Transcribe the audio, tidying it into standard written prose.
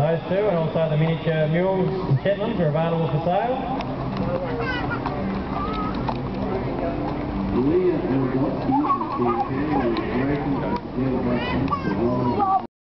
Those two, and also the miniature mules and Shetlands are available for sale. Leah and Rocky, the American